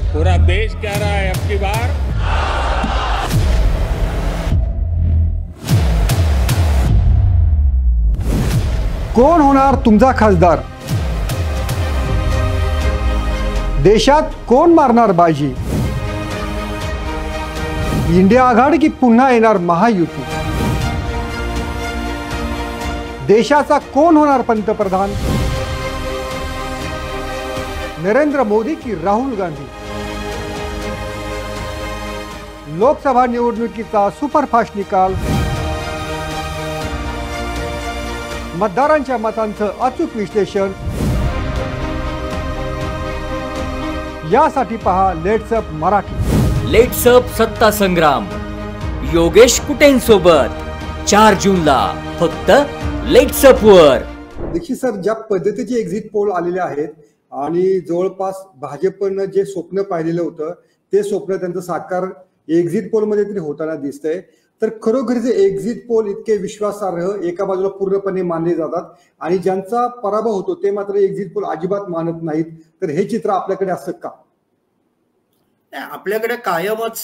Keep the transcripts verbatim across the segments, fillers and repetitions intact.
पूरा देश कह रहा है अब की बार कोण होणार तुमचा खासदार? देशात कोण मारणार बाजी? इंडिया आघाडी की पुन्हा येणार महायुती? देशाचा कोण होणार पंतप्रधान? नरेंद्र मोदी की राहुल गांधी? लोकसभा निवडणुकीचा सुपरफास्ट निकाल, मतदारांच्या मतांचं अचूक विश्लेषण यासाठी पहा let's up Marathi. Let's up सत्ता संग्राम योगेश कुटेंसोबत चार जूनला फक्त लेट्स अप वर। दीक्षित सर, ज्या पद्धतीचे एक्झिट पोल आलेले आहेत आणि जवळपास भाजपनं जे स्वप्न पाहिलेलं होतं ते स्वप्न त्यांचं साकार एक्झिट पोल मध्ये तरी होताना दिसतंय, तर खरोखरचे एक्झिट पोल इतके विश्वासार्ह एका बाजूला पूर्णपणे मानले जातात आणि ज्यांचा पराभव होतो ते मात्र एक्झिट पोल अजिबात मानत नाहीत, तर हे चित्र आपल्याकडे असतं का? आपल्याकडे कायमच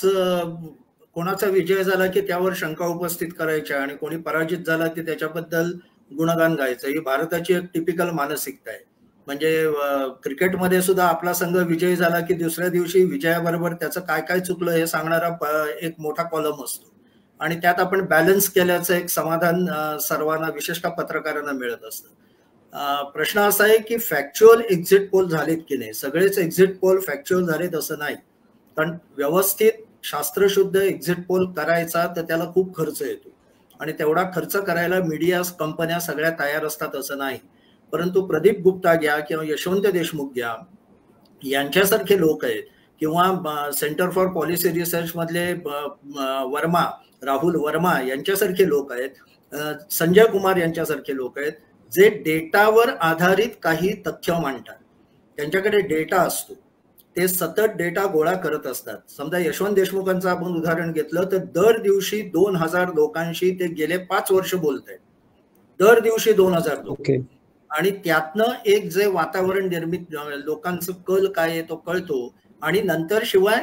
कोणाचा विजय झाला की त्यावर शंका उपस्थित करायच्या आणि कोणी पराजित झाला की त्याच्याबद्दल गुणगान गायचं, ही भारताची एक टिपिकल मानसिकता आहे। म्हणजे क्रिकेटमध्ये सुद्धा आपला संघ विजयी झाला की दुसऱ्या दिवशी विजयाबरोबर त्याचं काय काय चुकलं हे सांगणारा एक मोठा कॉलम असतो आणि त्यात आपण बॅलन्स केल्याचं एक समाधान सर्वांना विशेषतः पत्रकारांना मिळत असतं। प्रश्न असा आहे की फॅक्च्युअल एक्झिट पोल झालेत की नाही? सगळेच एक्झिट पोल फॅक्च्युअल झालेत असं नाही, कारण व्यवस्थित शास्त्रशुद्ध एक्झिट पोल करायचा तर त्याला खूप खर्च येतो आणि तेवढा खर्च करायला मीडिया कंपन्या सगळ्या तयार असतात असं नाही। परंतु प्रदीप गुप्ता घ्या किंवा यशवंत देशमुख घ्या, यांच्यासारखे लोक आहेत किंवा सेंटर फॉर पॉलिसी रिसर्च मधले वर्मा राहुल वर्मा यांच्यासारखे लोक आहेत, संजय कुमार यांच्यासारखे लोक आहेत जे डेटावर आधारित काही तथ्य मांडतात। त्यांच्याकडे डेटा असतो, ते सतत डेटा गोळा करत असतात। समजा यशवंत देशमुखांचं आपण उदाहरण घेतलं तर दर दिवशी दोन हजार लोकांशी ते गेले पाच वर्ष बोलत आहेत, दर दिवशी दोन हजार लोक, आणि त्यातनं एक जे वातावरण निर्मित लोकांचं कल काय आहे तो कळतो आणि नंतर शिवाय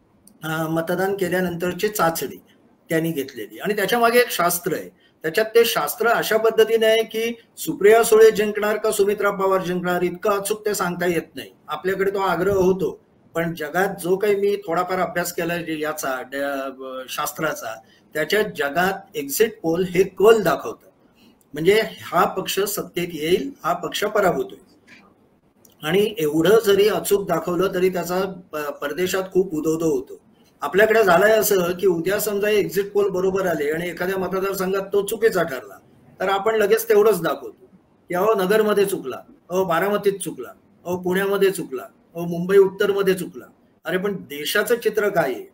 मतदान केल्यानंतरची चाचणी त्यांनी घेतलेली आणि त्याच्या मागे एक शास्त्र आहे। त्याच्यात ते शास्त्र अशा पद्धतीने आहे की सुप्रिया सुळे जिंकणार का सुमित्रा पवार जिंकणार इतकं अचूक ते सांगता येत नाही। आपल्याकडे तो आग्रह होतो, पण जगात जो काही मी थोडाफार अभ्यास केला याचा शास्त्राचा, त्याच्यात जगात एक्झिट पोल हे कल दाखवतात, म्हणजे हा पक्ष सत्तेत येईल, हा पक्ष पराभूत होईल, आणि एवढं जरी अचूक दाखवलं तरी त्याचा परदेशात खूप उदोदो होतो। आपल्याकडे झालंय असं की उद्या समजा एक्झिट पोल बरोबर आले आणि एखाद्या मतदारसंघात तो चुकीचा ठरला तर आपण लगेच तेवढंच दाखवतो की अहो नगरमध्ये चुकला, अहो बारामतीत चुकला, अहो पुण्यामध्ये चुकला, अहो मुंबई उत्तर मध्ये चुकला। अरे पण देशाचं चित्र काय आहे?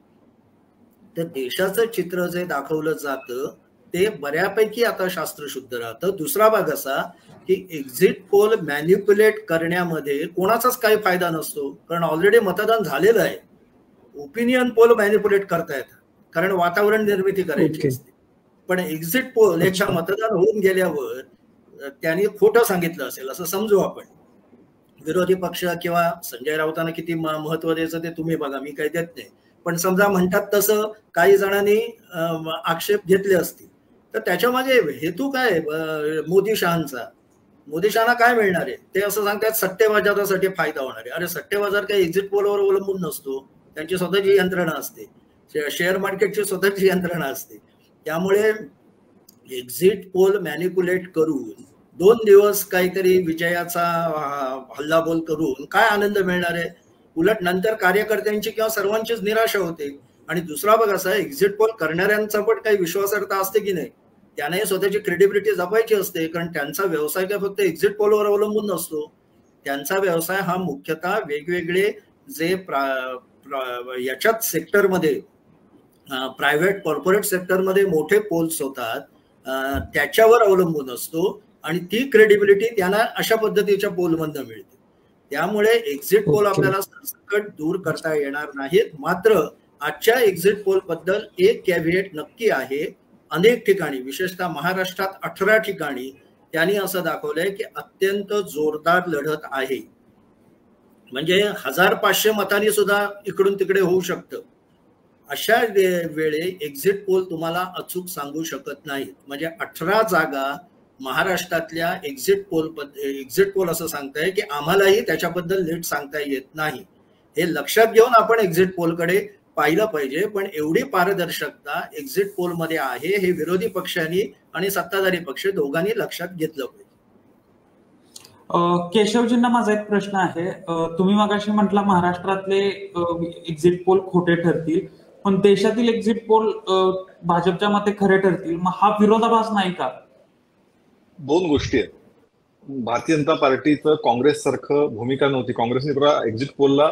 तर देशाचं चित्र जे दाखवलं जातं ते बऱ्यापैकी आता शास्त्रशुद्ध राहतं। दुसरा भाग असा की एक्झिट पोल मॅन्युप्युलेट करण्यामध्ये कोणाचाच काही फायदा नसतो, कारण ऑलरेडी मतदान झालेलं आहे। ओपिनियन पोल मॅन्युप्युलेट करता येतात कारण वातावरण निर्मिती करायची असते, पण एक्झिट पोल एकदा मतदान होऊन गेल्यावर त्यांनी खोटं सांगितलं असेल असं समजू आपण। विरोधी पक्ष किंवा संजय राऊतांना किती महत्व द्यायचं ते तुम्ही बघा, मी काही देत नाही, पण समजा म्हणतात तसं काही जणांनी आक्षेप घेतले असतील तर त्याच्या मागे हेतू काय मोदी शहांचा? मोदी शहाना काय मिळणार आहे? ते असं सांगतात सट्टेबाजारासाठी फायदा होणार आहे। अरे सट्टेबाजार काही एक्झिट पोलवर अवलंबून नसतो, त्यांची स्वतःची यंत्रणा असते, शेअर मार्केटची स्वतःची यंत्रणा असते। त्यामुळे एक्झिट पोल मॅनिप्युलेट करून दोन दिवस काहीतरी विजयाचा हल्लाबोल करून काय आनंद मिळणार आहे? उलट नंतर कार्यकर्त्यांची किंवा सर्वांचीच निराशा होते। आणि दुसरा भाग असा, एक्झिट पोल करणाऱ्यांचा पण काही विश्वासार्हता असते की नाही? त्यांनाही स्वतःची क्रेडिबिलिटी जपायची असते, कारण त्यांचा व्यवसाय काय फक्त एक्झिट पोलवर अवलंबून नसतो। त्यांचा व्यवसाय हा मुख्यतः वेगवेगळे जे याच्यात सेक्टरमध्ये प्रायव्हेट कॉर्पोरेट सेक्टरमध्ये मोठे पोल्स होतात त्याच्यावर अवलंबून असतो आणि ती क्रेडिबिलिटी त्यांना अशा पद्धतीच्या पोलमधनं मिळते। त्यामुळे एक्झिट पोल आपल्याला सरसकट दूर करता येणार नाहीत। मात्र आजच्या एक्झिट पोल बद्दल एक कॅव्हिएट नक्की आहे, अनेक ठिकाणी विशेषतः महाराष्ट्रात अठरा ठिकाणी त्यांनी असं दाखवलंय की अत्यंत जोरदार लढत आहे। म्हणजे हजार पाचशे मतांनी सुद्धा इकडून तिकडे होऊ शकतं. अशा वेळे एक्झिट पोल तुम्हाला अचूक सांगू शकत नाहीत. म्हणजे अठरा जागा महाराष्ट्रातल्या एक्झिट पोल एक्झिट पोल असं सांगताय की आम्हालाही त्याच्याबद्दल नीट सांगता येत नाही. हे लक्षात घेऊन आपण एक्झिट पोलकडे पाहिलं पाहिजे. पण एवढी पारदर्शकता एक्झिट पोलमध्ये आहे हे विरोधी पक्षांनी आणि सत्ताधारी पक्ष दोघांनी लक्षात घेतलं पाहिजे. केशवजींना माझा एक प्रश्न आहे. तुम्ही मगाशी म्हटला महाराष्ट्रातले एक्झिट पोल खोटे ठरतील, पण देशातील एक्झिट पोल भाजपच्या मते खरे ठरतील. मग हा विरोधाभास नाही का? दोन गोष्टी आहेत. भारतीय जनता पार्टीचं काँग्रेस सारखं भूमिका नव्हती. काँग्रेसने एक्झिट पोलला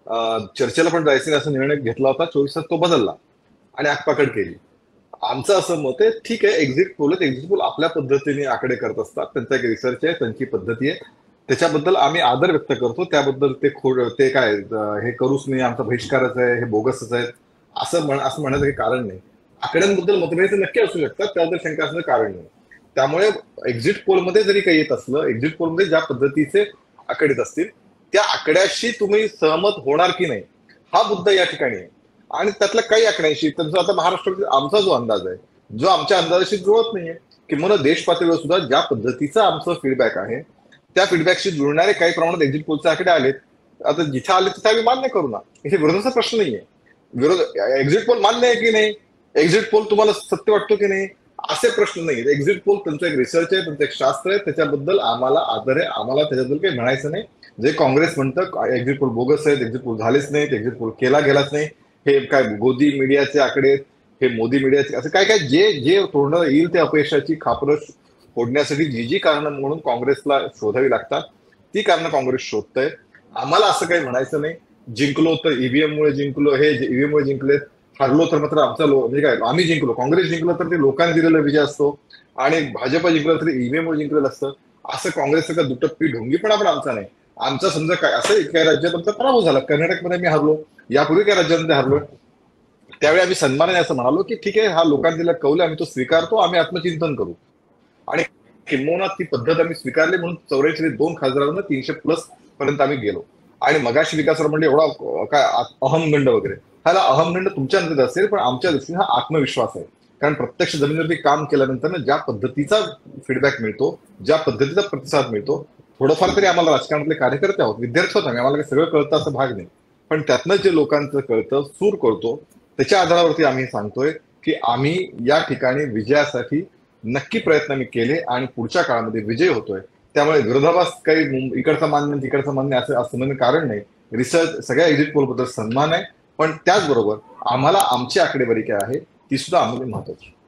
चर्चेला पण जायचं असा निर्णय घेतला होता. चोवीस तास तो बदलला आणि आगपाकड केली. आमचं असं मत आहे, ठीक आहे, एक्झिट पोल एक्झिट पोल आपल्या पद्धतीने आकडे करत असतात. त्यांचा एक रिसर्च आहे, त्यांची पद्धती आहे, त्याच्याबद्दल आम्ही आदर व्यक्त करतो. त्याबद्दल ते खोड ते काय हे करूच नाही, आमचा बहिष्कारच आहे, हे बोगसच आहे असं म्हण असं म्हणण्याचं काही कारण नाही. आकड्यांबद्दल मतभेद नक्की असू शकतात, त्याबद्दल शंका असणं कारण नाही. त्यामुळे एक्झिट पोलमध्ये जरी काही येत असलं, एक्झिट पोलमध्ये ज्या पद्धतीचे आकडे येत असतील त्या आकड्याशी तुम्ही सहमत होणार की नाही हा मुद्दा या ठिकाणी आहे. आणि त्यातल्या काही आकड्यांशी त्यांचा आता महाराष्ट्रातील आमचा जो अंदाज आहे, जो आमच्या अंदाजाशी जुळत नाहीये, किंवा देश पातळीवर सुद्धा ज्या पद्धतीचा आमचं फीडबॅक आहे त्या फीडबॅकशी जुळणारे काही प्रमाणात एक्झिट पोलचे आकडे आलेत. आता जिथे आले तिथे आम्ही मान्य करू ना, इथे विरोधाचा प्रश्न नाहीये. विरोध एक्झिट पोल मान्य आहे की नाही, एक्झिट पोल तुम्हाला सत्य वाटतो की नाही असे प्रश्न नाही. एक्झिट पोल त्यांचं एक रिसर्च आहे, त्यांचं एक शास्त्र आहे, त्याच्याबद्दल आम्हाला आदर आहे. आम्हाला त्याच्याबद्दल काही म्हणायचं नाही. जे काँग्रेस म्हणतं एक्झिट पोल बोगस आहेत, एक्झिट पोल झालेच नाहीत, एक्झिट पोल केला गेलाच नाही, हे काय मोदी मीडियाचे आकडे, हे मोदी मीडियाचे, असं काय काय जे जे तोडणं येईल ते अपयशाची खापरं फोडण्यासाठी जी जी कारणं म्हणून काँग्रेसला शोधावी लागतात ती कारणं काँग्रेस शोधतंय. आम्हाला असं काही म्हणायचं नाही. जिंकलो तर ईव्हीएम मुळे जिंकलो, हे ईव्हीएम मुळे जिंकलेत, हरलो तर मात्र आमचा लो म्हणजे काय आम्ही जिंकलो, काँग्रेस जिंकलो तर ते लोकांनी दिलेला विजय असतो, आणि भाजप जिंकलं तर ईव्हीएम मुळे जिंकलेलं असतं. असं काँग्रेसचं दुटप्पी ढोंगीपणा पण आमचा नाही. आमचा समजा काय असं काही राज्यात आमचा पराभव झाला, कर्नाटकमध्ये मी हरलो, यापूर्वी काही राज्यामध्ये हरलो, त्यावेळी आम्ही सन्मानाने असं म्हणालो की ठीक आहे, हा लोकांनी दिला कौल, आम्ही तो स्वीकारतो, आम्ही आत्मचिंतन करू. आणि किंबहुना ती पद्धत आम्ही स्वीकारली म्हणून चौऱ्याऐंशी दोन खासदारांना तीनशे प्लस पर्यंत आम्ही गेलो. आणि मगाशी विकासराव म्हणजे एवढा काय अहमगंड वगैरे, ह्याला अहमगंड तुमच्या नंतर असेल, पण आमच्या दृष्टीने हा आत्मविश्वास आहे. कारण प्रत्यक्ष जमिनीवरती काम केल्यानंतर ज्या पद्धतीचा फीडबॅक मिळतो, ज्या पद्धतीचा प्रतिसाद मिळतो, थोडंफार तरी आम्हाला राजकारणातले कार्यकर्ते आहोत, विद्यार्थी होत आम्ही, आम्हाला सगळं कळतं असं भाग नाही, पण त्यातनं जे लोकांचं कळतं, सूर करतो, त्याच्या आधारावरती आम्ही सांगतोय की आम्ही या ठिकाणी विजयासाठी नक्की प्रयत्न मी केले आणि पुढच्या काळामध्ये विजय होतोय. त्यामुळे विरोधाभास काही इकडचा मान्य तिकडचा मान्य असं असं कारण नाही. रिसर्च सगळ्या एक्झिट पोल बद्दल सन्मान आहे, पण त्याचबरोबर आम्हाला आमची आकडेवारी काय आहे ती सुद्धा आम्हाला महत्वाची.